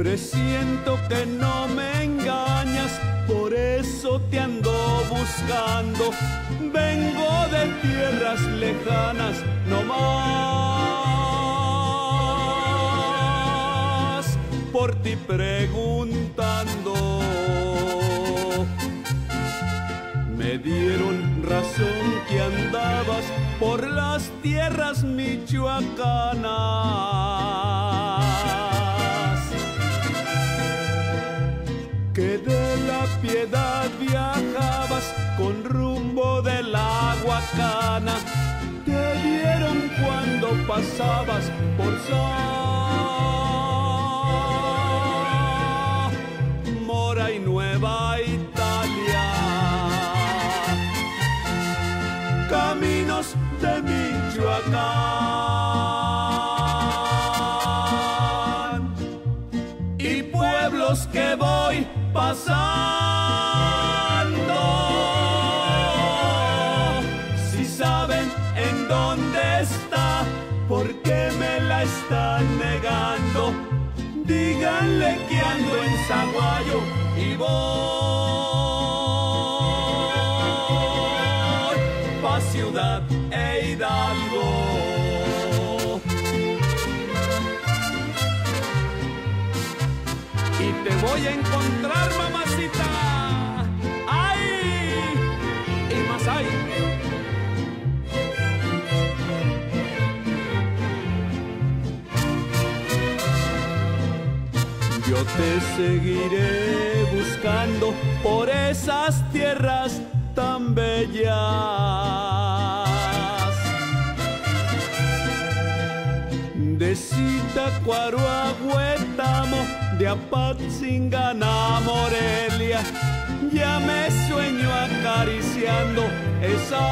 Presiento que no me engañas, por eso te ando buscando. Vengo de tierras lejanas, no más, por ti preguntando. Me dieron razón que andabas por las tierras michoacanas, que de la Piedad viajabas con rumbo de la Huacana. Te vieron cuando pasabas por Zamora y Nueva Italia. Caminos de Michoacán y pueblos que voy pasando, si saben en dónde está, ¿por qué me la están negando? Díganle que ando en Zaguayo y voy pa' Ciudad e Hidalgo. Y te voy a encontrar, mamacita. ¡Ay! Y más hay. Yo te seguiré buscando por esas tierras tan bellas, de Zitácuaro a Huetamo, de Apatzingán a Morelia. Ya me sueño acariciando esa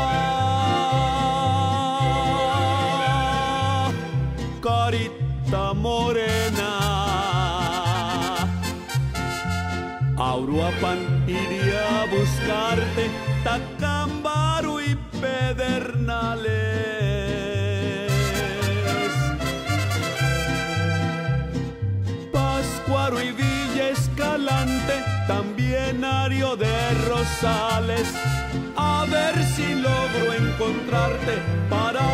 carita morena. A Uruapan iré a buscarte, Tacámbaro y Pedernales, Pátzcuaro y Villa Escalante, también Ario de Rosales. A ver si logro encontrarte para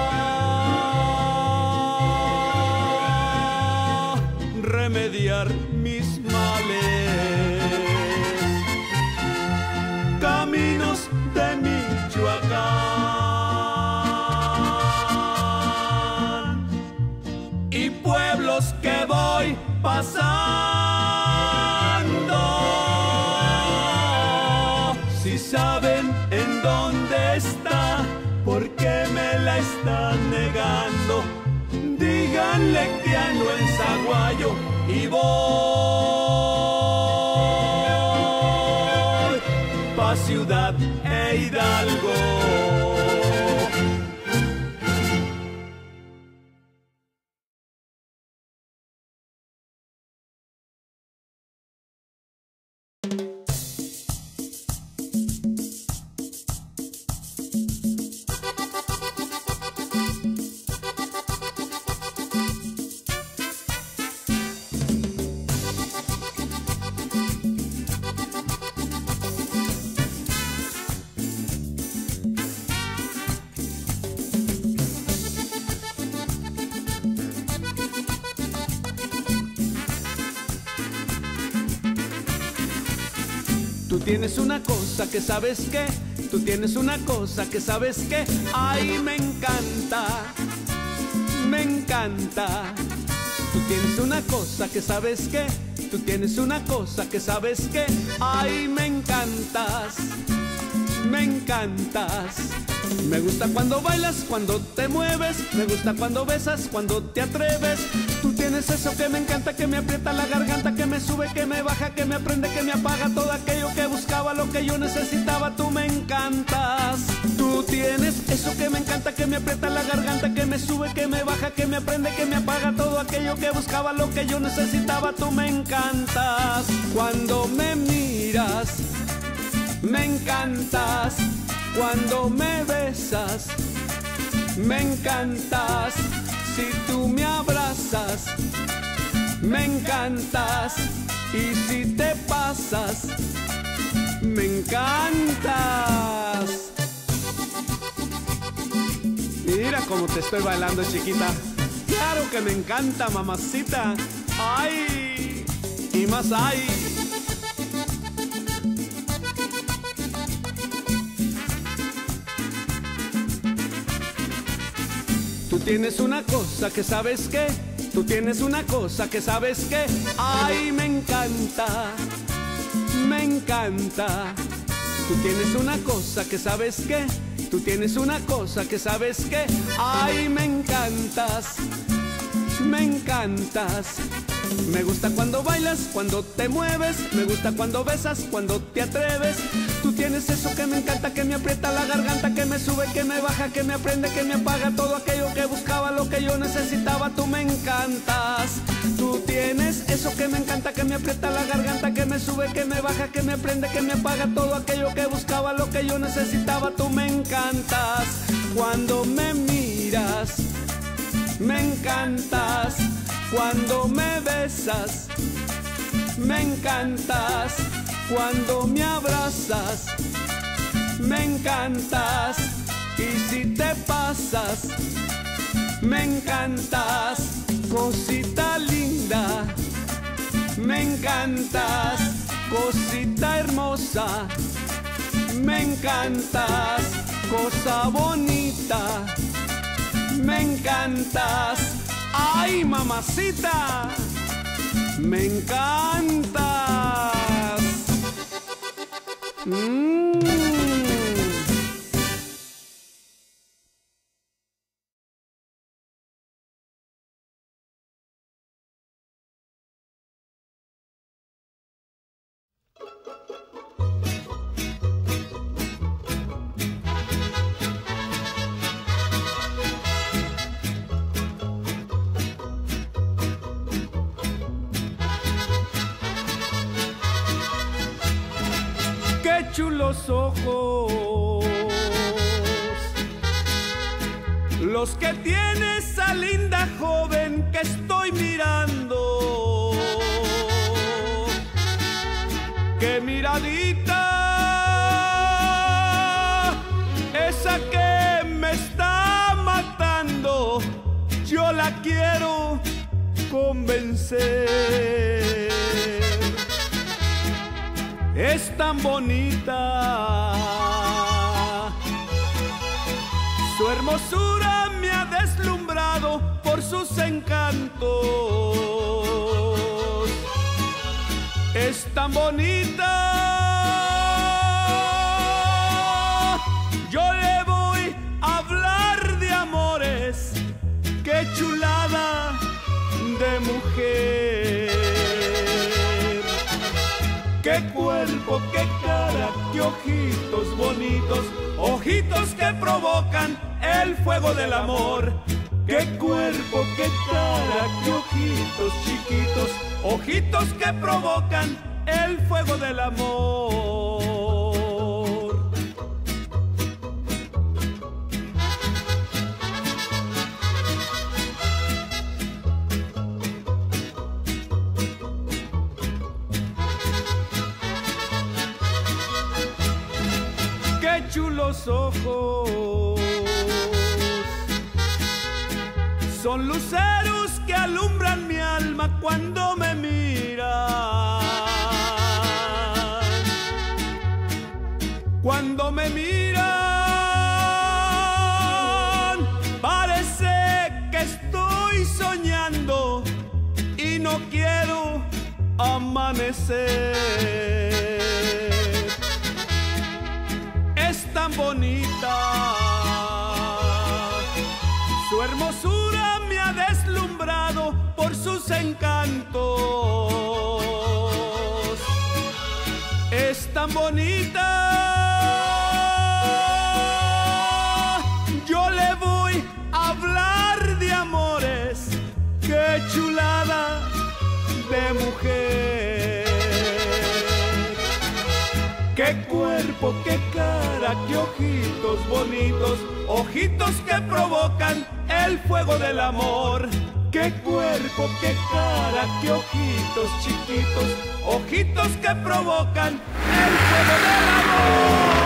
remediar mis males. Caminos de Michoacán y pueblos que voy pasando, si saben en dónde está, ¿por qué me la están negando? Díganle que ando en Zaguayo y voy pa' Ciudad e Hidalgo. Tú tienes una cosa que sabes que, tú tienes una cosa que sabes que, ay, me encanta, me encanta. Tú tienes una cosa que sabes que, tú tienes una cosa que sabes que, ay, me encantas, me encantas. Me gusta cuando bailas, cuando te mueves, me gusta cuando besas, cuando te atreves. Tú tienes eso que me encanta, que me aprieta la garganta, que me sube, que me baja, que me prende, que me apaga. Todo aquello que buscaba, lo que yo necesitaba, tú me encantas. Tú tienes eso que me encanta, que me aprieta la garganta, que me sube, que me baja, que me prende, que me apaga. Todo aquello que buscaba, lo que yo necesitaba, tú me encantas. Cuando me miras, me encantas. Cuando me besas, me encantas. Si tú me abrazas, me encantas. Y si te pasas, me encantas. Mira cómo te estoy bailando, chiquita. Claro que me encanta, mamacita. ¡Ay! Y más hay. Tú tienes una cosa que sabes que, tú tienes una cosa que sabes que, ay, me encanta, me encanta. Tú tienes una cosa que sabes que, tú tienes una cosa que sabes que, ay, me encantas, me encantas. Me gusta cuando bailas, cuando te mueves, me gusta cuando besas, cuando te atreves. Tú tienes eso que me encanta, que me aprieta la garganta, que me sube, que me baja, que me aprende, que me apaga todo aquello que buscaba, lo que yo necesitaba. Tú me encantas. Tú tienes eso que me encanta, que me aprieta la garganta, que me sube, que me baja, que me aprende, que me apaga todo aquello que buscaba, lo que yo necesitaba. Tú me encantas. Cuando me miras, me encantas. Cuando me besas, me encantas. Cuando me abrazas, me encantas. Y si te pasas, me encantas. Cosita linda, me encantas. Cosita hermosa, me encantas. Cosa bonita, me encantas. ¡Ay, mamacita! ¡Me encantas! ¡Qué chulos ojos! Los que tiene esa linda joven que estoy mirando. ¡Qué miradita! Esa que me está matando. Yo la quiero convencer. Es tan bonita, su hermosura me ha deslumbrado por sus encantos. Es tan bonita, yo le voy a hablar de amores. Qué chulada de mujer. Qué cuerpo, qué cara, qué ojitos bonitos, ojitos que provocan el fuego del amor. Qué cuerpo, qué cara, qué ojitos chiquitos, ojitos que provocan el fuego del amor. Qué chulos ojos, son luceros que alumbran mi alma cuando me miran. Cuando me miran, parece que estoy soñando y no quiero amanecer. Es tan bonita, su hermosura me ha deslumbrado por sus encantos. Es tan bonita, yo le voy a hablar de amores. Qué chulada de mujer. Qué cuerpo, qué cara, qué ojitos bonitos, ojitos que provocan el fuego del amor. Qué Qué cuerpo, qué cara, qué ojitos chiquitos, ojitos que provocan el fuego del amor.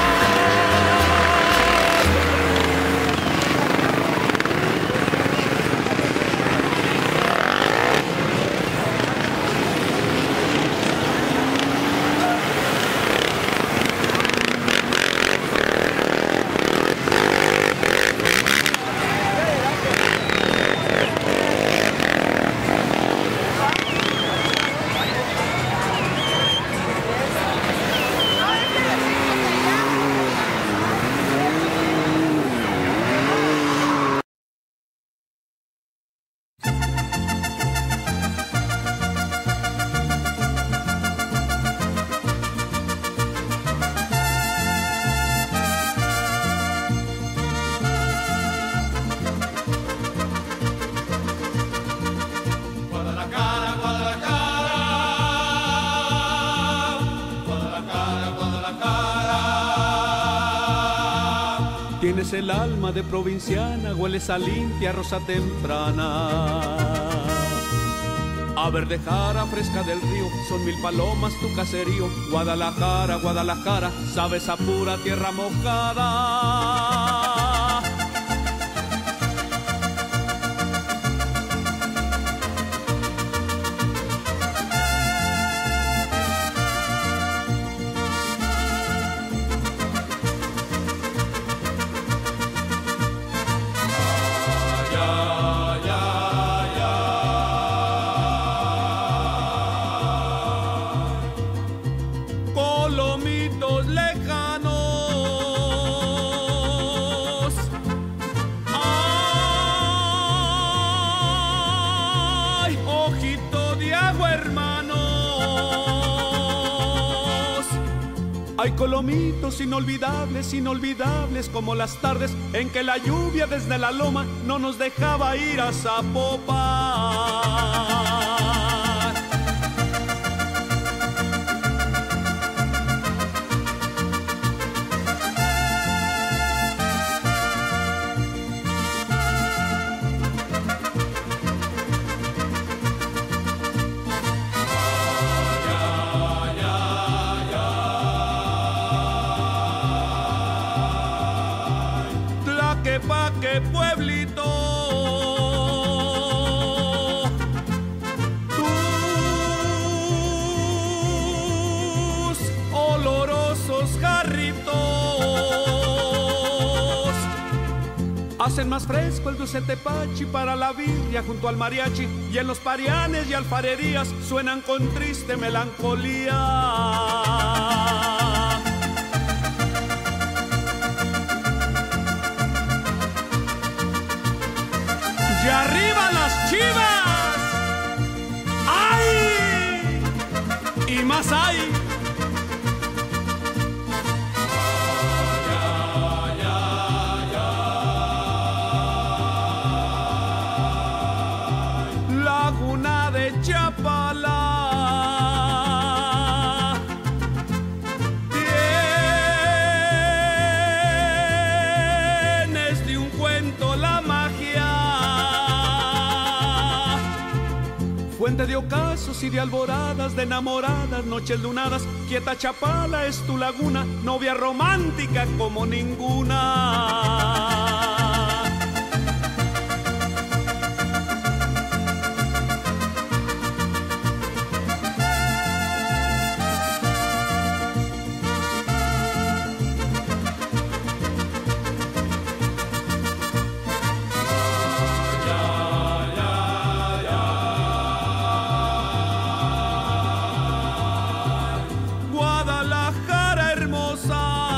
Tienes el alma de provinciana, hueles a limpia rosa temprana. A verde jara fresca del río, son 1000 palomas tu caserío. Guadalajara, Guadalajara, sabes a pura tierra mojada. Colomitos lejanos, ay, ojito de agua, hermanos. Hay colomitos inolvidables, inolvidables como las tardes en que la lluvia desde la loma no nos dejaba ir a Zapopan. Tlaquepaque, pueblito, tus olorosos jarritos hacen más fresco el dulce tepachi para la birria junto al mariachi, y en los parianes y alfarerías suenan con triste melancolía. ¡Y arriba las Chivas! ¡Ay! Y más hay. Laguna de Chapala, tienes de un cuento la magia. Fuente de ocasos y de alboradas, de enamoradas, noches lunadas, quieta Chapala es tu laguna, novia romántica como ninguna. Guadalajara hermosa,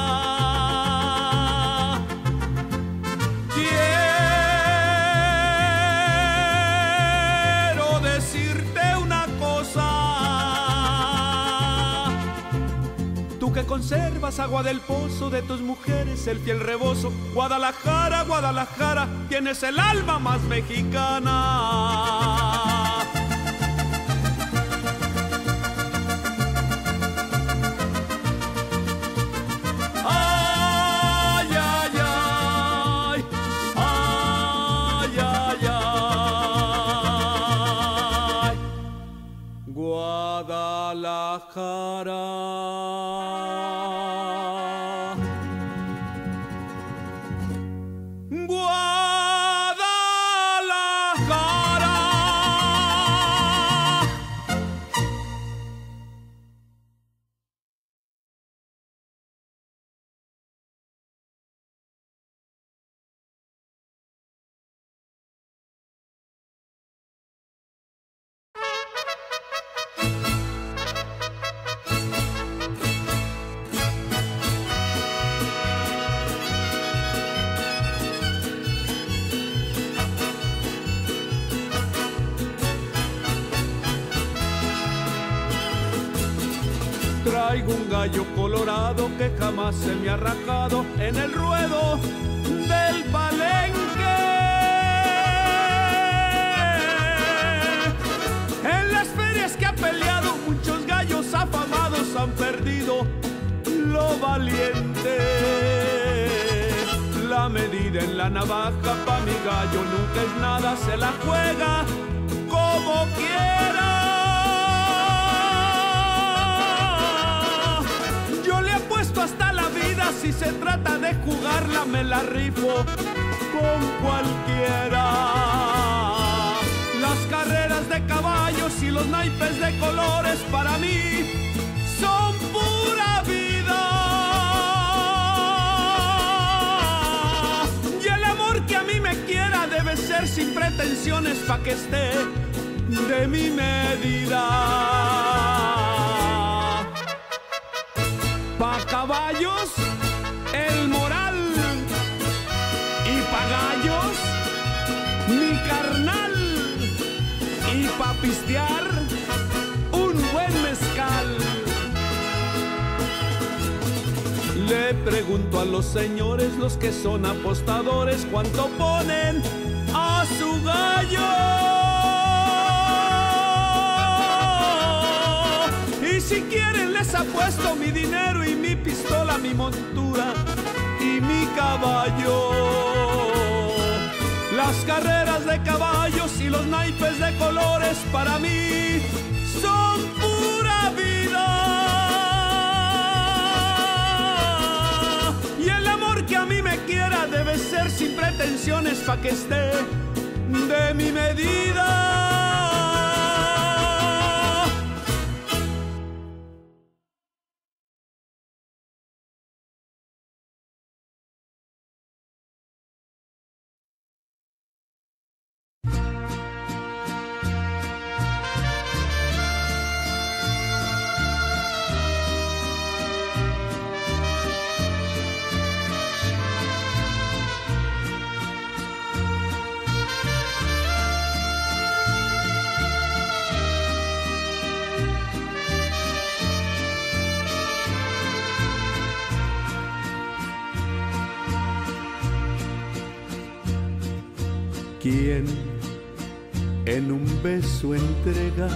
quiero decirte una cosa. Tú que conservas agua del pozo de tus mujeres, el fiel rebozo, Guadalajara, Guadalajara, tienes el alma más mexicana. Ay, ay, ay, ay, ay, ay. Traigo un gallo colorado que jamás se me ha rajado en el ruedo del palenque. En las ferias que ha peleado, muchos gallos afamados han perdido lo valiente. La medida en la navaja pa' mi gallo nunca es nada, se la juega como quiera. Hasta la vida, si se trata de jugarla, me la rifo con cualquiera. Las carreras de caballos y los naipes de colores para mí son pura vida. Y el amor que a mí me quiera debe ser sin pretensiones pa' que esté de mi medida. Pa' caballos, el moral, y pa' gallos, mi carnal, y pa' pistear, un buen mezcal. Le pregunto a los señores, los que son apostadores, cuánto ponen a su gallo. Y si quieren les apuesto mi dinero y mi pistola, mi montura y mi caballo. Las carreras de caballos y los naipes de colores para mí son pura vida. Y el amor que a mí me quiera debe ser sin pretensiones pa' que esté de mi medida. ¿Quién en un beso entrega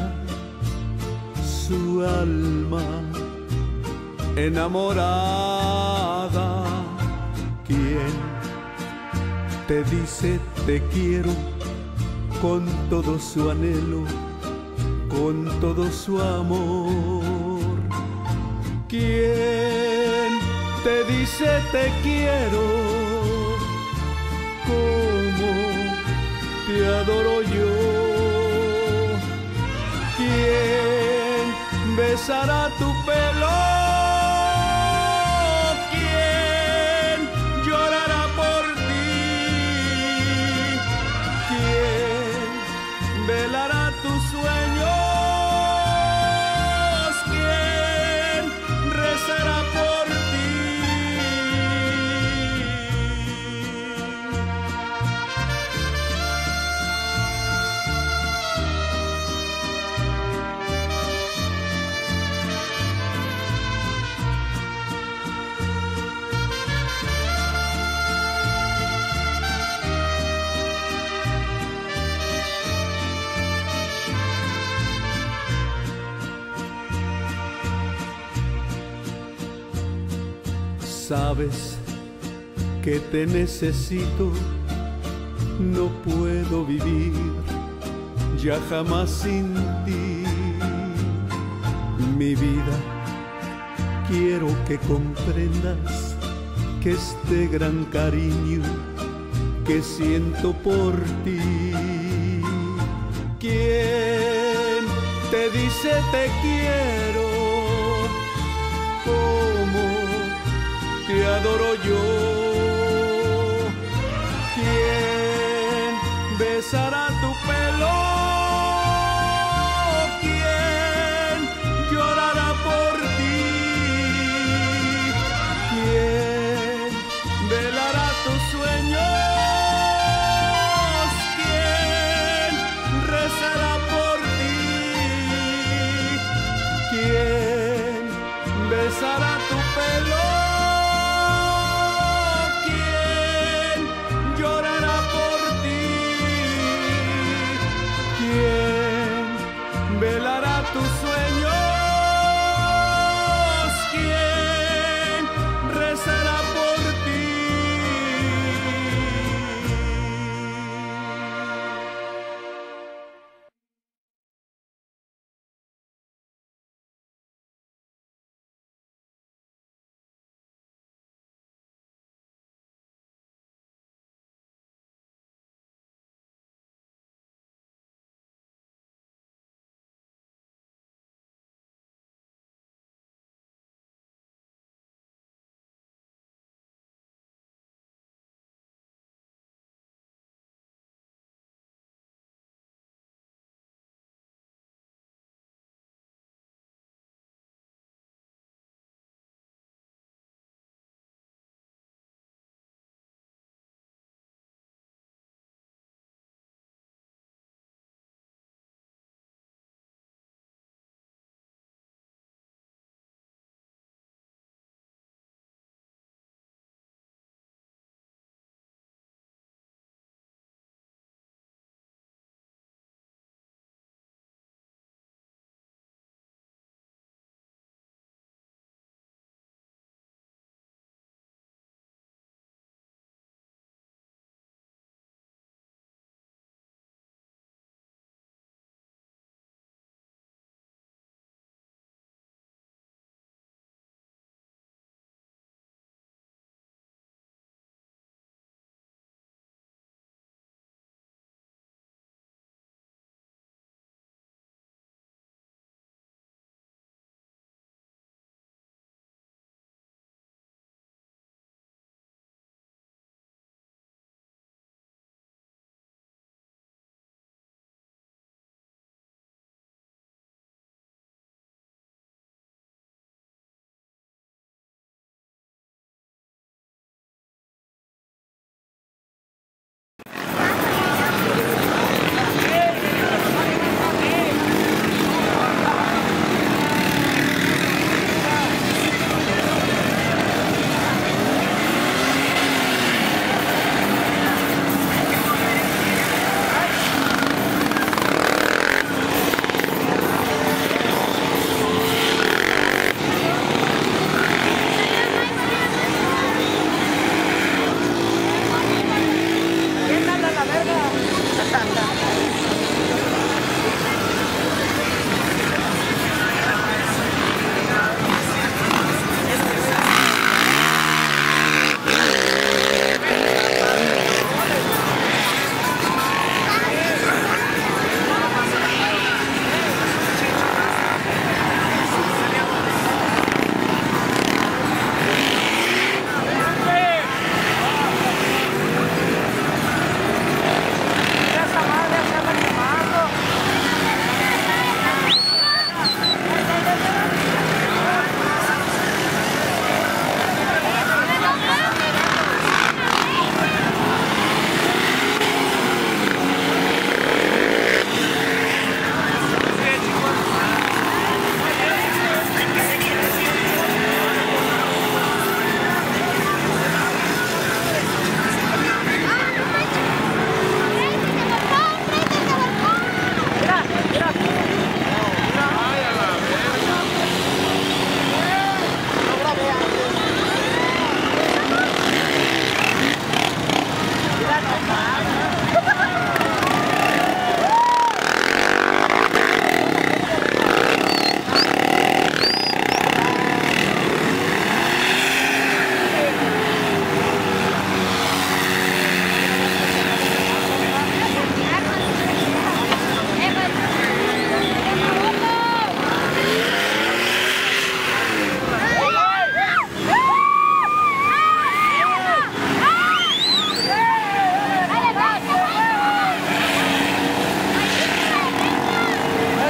su alma enamorada? ¿Quién te dice te quiero con todo su anhelo, con todo su amor? ¿Quién te dice te quiero como te adoro yo? ¿Quién besará tu pelo? ¿Quién llorará por ti? ¿Quién velará tus sueños? ¿Quién rezará por ti? Sabes que te necesito, no puedo vivir ya jamás sin ti. Mi vida, quiero que comprendas que este gran cariño que siento por ti. ¿Quién te dice te quiero? ¿Cómo te adoro yo? ¿Quién besará tu pelo? ¿Quién llorará por ti? ¿Quién velará tus sueños? ¿Quién rezará por ti? ¿Quién besará tu pelo? ¿Quién llorará por ti? ¿Quién velará tus sueños?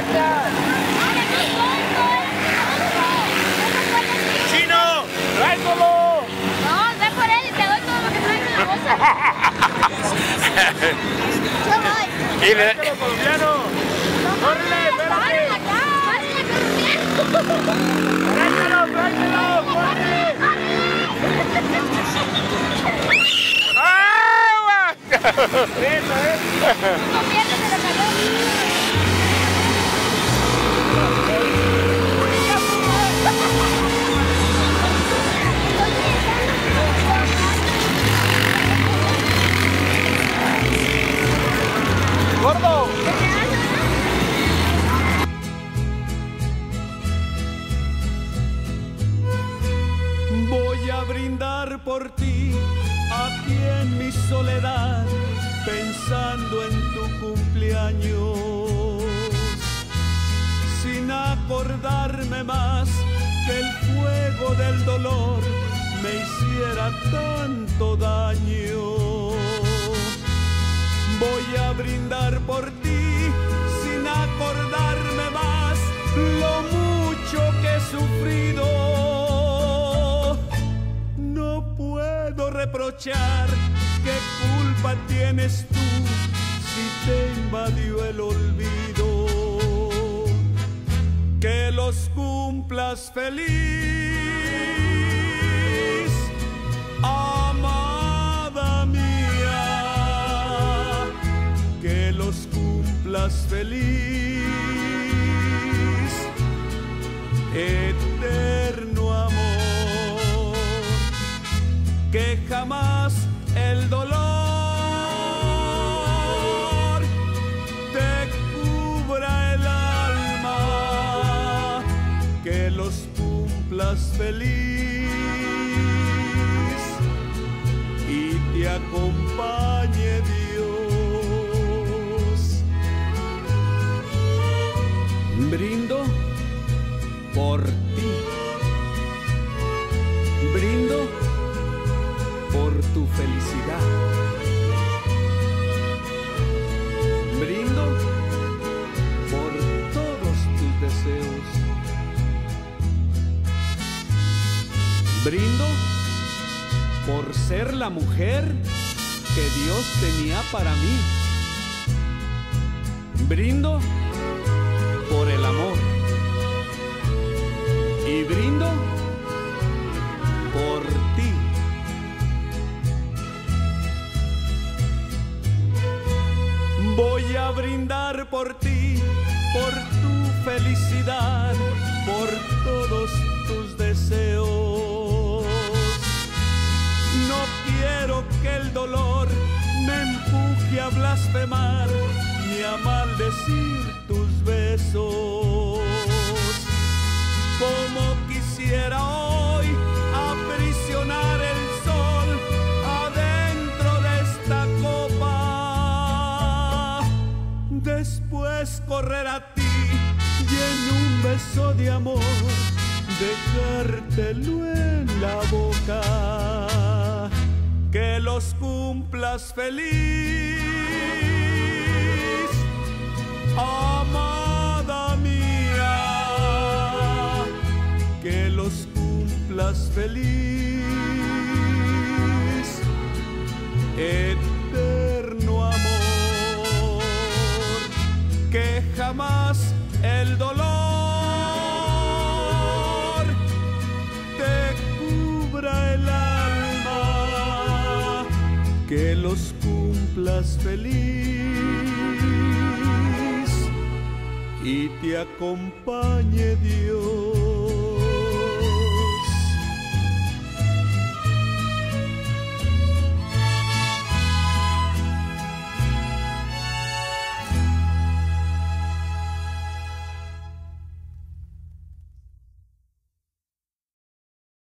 ¡Chino! ¡Tráetelo! No, ve por él y te doy todo lo que traigo en la bolsa. Yo voy. ¡Y le... colombiano! ¡Córrele, espérate! ¡Tráetelo, tráetelo! ¡Corre! ¡Ah! ¡Eso es! No pierdes el calor. ¡Gordo! Voy a brindar por ti aquí en mi soledad, pensando en tu cumpleaños, sin acordarme más que el fuego del dolor me hiciera tanto daño. Voy a brindar por ti sin acordarme más lo mucho que he sufrido. No puedo reprochar qué culpa tienes tú si te invadió el olvido. Que los cumplas feliz, amada mía. Que los cumplas feliz, eterno amor. Que jamás el dolor te cubra el alma. Que los cumplas feliz y te acompañe Dios. Brindo por ti, brindo por tu felicidad, brindo por todos tus deseos, brindo por ser la mujer que Dios tenía para mí, brindo por el amor y brindo por ti. Voy a brindar por ti, por tu felicidad, por todos tus deseos. No quiero que el dolor me empuje a blasfemar ni a maldecir tus besos. Como quisiera hoy aprisionar el sol adentro de esta copa, después correr a ti y en un beso de amor dejártelo en la boca. Que los cumplas feliz, amada mía. Que los cumplas feliz, eterno amor. Que jamás el dolor te cubra el alma. Que los cumplas feliz y te acompañe Dios.